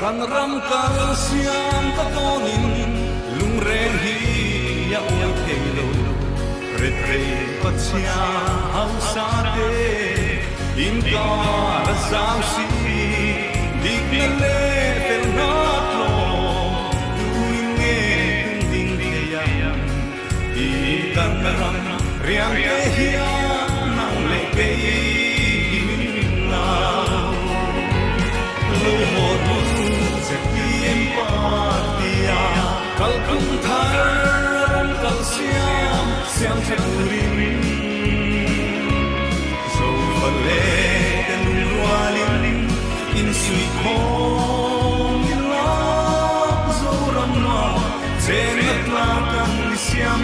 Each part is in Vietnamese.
kan ram kal siam ka tonin lung reng hi ya oi thelo ret re patsia hau sa te in ka rasam si dik na le pel na lo tuin nge ding ding ya i kan ram riang ke hi nang le ke ZPM partia kal kum thar kal siam siam therin so vale den rualin in sui khom in la zo ram na chen la kan siam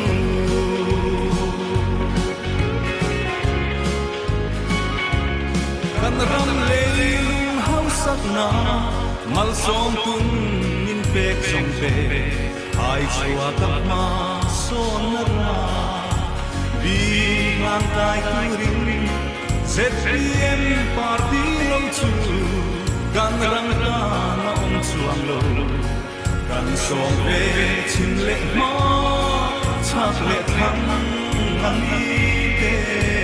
kan ram le na mal som tung in pek som pe ai chua kap ma son na ra vi mang tai kurin ZPM party long chu kan rang na om chuang lo kan som pe chin le ma chak le thang an i te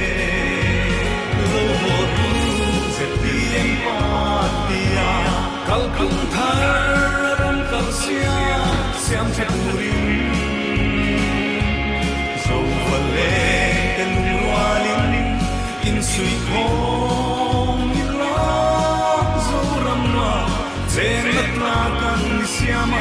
lo mo ZPM partia kal kum thar kal siam therin zo vale kan rualin in sui khom in la zo ram na chen la kan siam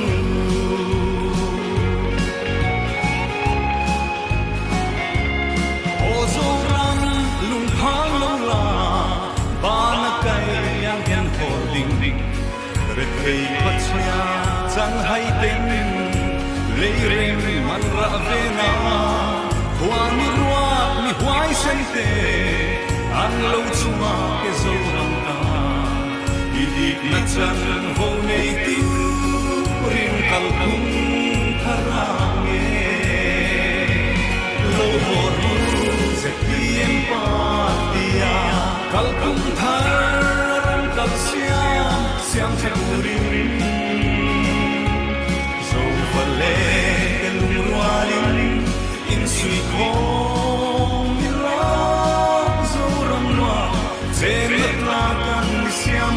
o zo ram lung phang lo la bana kai yang yang holding ret rei patsia chang hai ten lei rem man ra ve na hua mi ruwa mi huai sen te an lo chuma ke zo ram ta i na chan ho nei ti rin kal kum tharange lo ho ZPM partia kal kum thar kal siam therin zo vale kan rualin in sui khom in la zo ram na chen la kan siam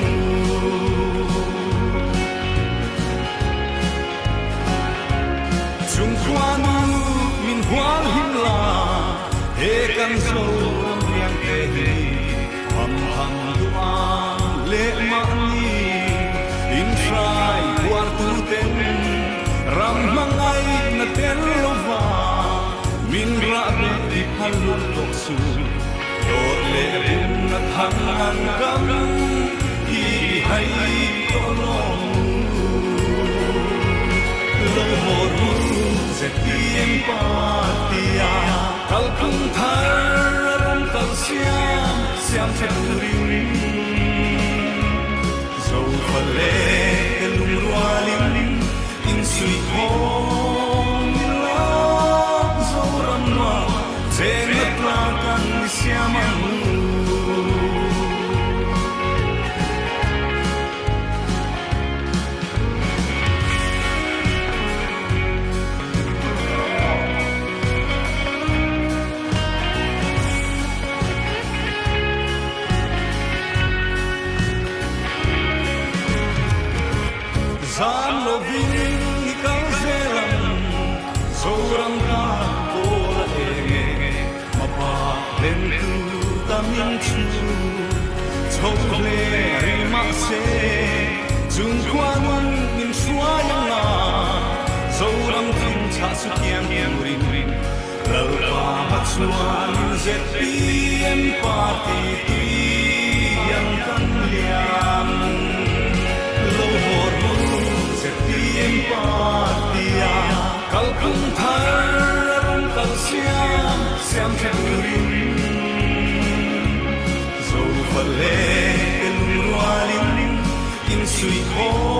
chung quan min hual hin la he kan zo yang ke hi ham ham dua le mani in trai quartu ten ram mangai na ten lova min ra be di halul tok su dor le rin na thang an gam i hai to lo mo ZPM partia kal kum thar kal siam therin zo vale kan rualin in sui khom in la zo ram na chen la kan siam zan lo vin kal zelam so ram ka ko la ege ma pa len tu ta min chu chou le ri ma se chung quan min shua yang na so ram tin cha su kiang rin rin lal pa ma chuan ZPM party ti yang kan liam lo hor ZPM partia kal kum thar kal siam therin zo vale kan rualin in sui khom